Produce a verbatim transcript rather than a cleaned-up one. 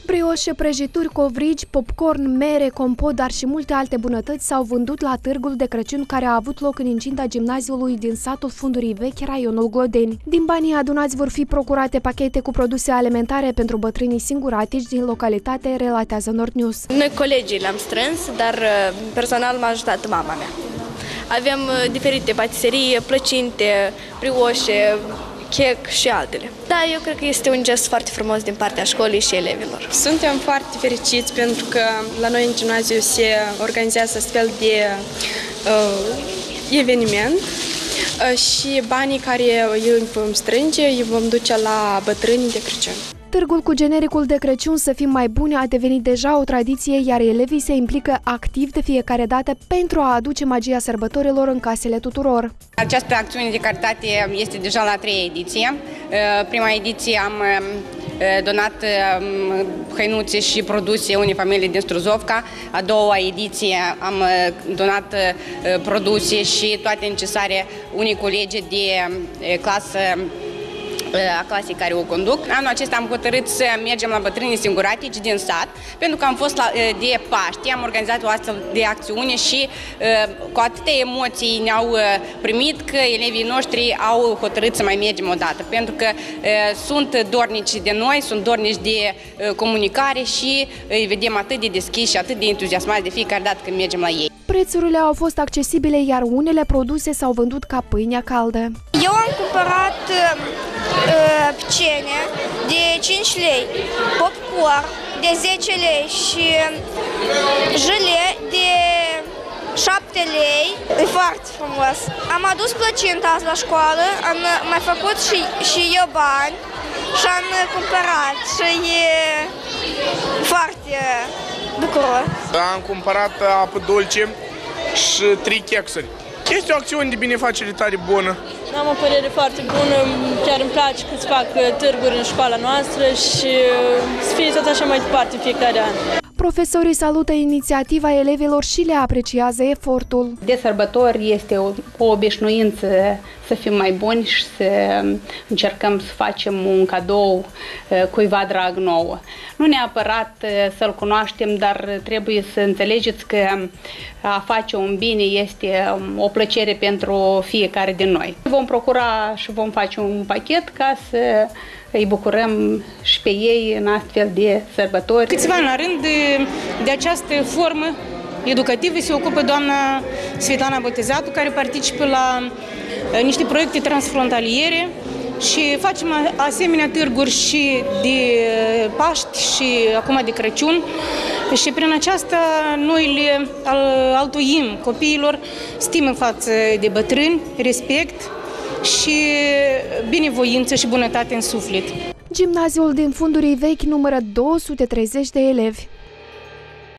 Brioșe, prăjituri, covrigi, popcorn, mere, compot, dar și multe alte bunătăți s-au vândut la târgul de Crăciun care a avut loc în incinta gimnaziului din satul Fundurii Vechi, raionul Glodeni. Din banii adunați vor fi procurate pachete cu produse alimentare pentru bătrânii singuratici din localitate, relatează Nord News. Noi colegii le-am strâns, dar personal m-a ajutat mama mea. Avem diferite patiserii, plăcinte, brioșe, chec și altele. Da, eu cred că este un gest foarte frumos din partea școlii și elevilor. Suntem foarte fericiți pentru că la noi în gimnaziu se organizează astfel de uh, eveniment uh, și banii care îi vom strânge îi vom duce la bătrânii de Crăciun. Târgul cu genericul de Crăciun Să fim mai buni a devenit deja o tradiție, iar elevii se implică activ de fiecare dată pentru a aduce magia sărbătorilor în casele tuturor. Această acțiune de caritate este deja la a treia ediție. Prima ediție am donat hăinuțe și produse unei familii din Struzovca. A doua ediție am donat produse și toate necesare unei colegi de clasă a clasei care o conduc. Anul acesta am hotărât să mergem la bătrânii singuratici din sat, pentru că am fost la, de Paști, am organizat o astfel de acțiune și cu atâtea emoții ne-au primit că elevii noștri au hotărât să mai mergem o dată, pentru că sunt dornici de noi, sunt dornici de comunicare și îi vedem atât de deschiși și atât de entuziasmați de fiecare dată când mergem la ei. Prețurile au fost accesibile, iar unele produse s-au vândut ca pâinea caldă. Eu am cumpărat pcene de cinci lei, popcorn de zece lei și jele de șapte lei. E foarte frumos. Am adus plăcinta azi la școală, am mai făcut și, și eu bani și am cumpărat și e foarte bucuros. Am cumpărat apă dulce și trei chexuri. Este o acțiune de binefacere tare bună. Am o părere foarte bună, chiar îmi place că se fac târguri în școala noastră și să fie tot așa mai departe în fiecare an. Profesorii salută inițiativa elevilor și le apreciază efortul. De sărbători este o, o obișnuință să fim mai buni și să încercăm să facem un cadou cuiva drag nouă. Nu neapărat să-l cunoaștem, dar trebuie să înțelegeți că a face un bine este o plăcere pentru fiecare din noi. Vom procura și vom face un pachet ca să îi bucurăm și pe ei în astfel de sărbători. Câțiva ani la rând de, de această formă educativă se ocupă doamna Svetlana Botezatu, care participă la niște proiecte transfrontaliere și facem asemenea târguri și de Paști și acum de Crăciun și prin aceasta noi le altuim copiilor stimă față de bătrâni, respect și binevoință și bunătate în suflet. Gimnaziul din Fundurii Vechi numără două sute treizeci de elevi.